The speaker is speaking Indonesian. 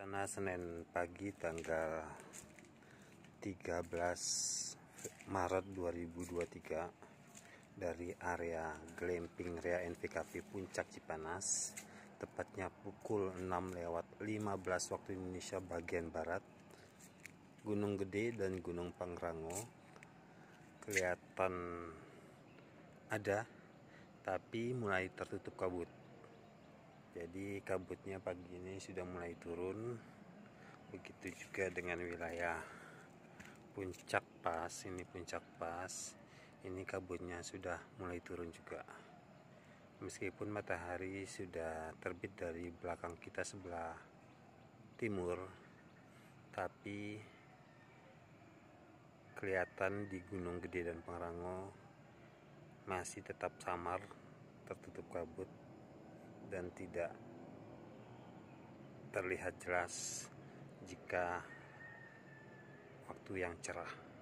Suasana Senin pagi tanggal 13 Maret 2023 dari area Glamping Rea NVKP Puncak Cipanas, tepatnya pukul 6:15 waktu Indonesia bagian Barat. Gunung Gede dan Gunung Pangrango kelihatan ada, tapi mulai tertutup kabut. Jadi kabutnya pagi ini sudah mulai turun. Begitu juga dengan wilayah Puncak Pas. Ini Puncak Pas, ini kabutnya sudah mulai turun juga. Meskipun matahari sudah terbit dari belakang kita sebelah timur, tapi kelihatan di Gunung Gede dan Pangrango masih tetap samar, tertutup kabut, dan tidak terlihat jelas jika waktu yang cerah.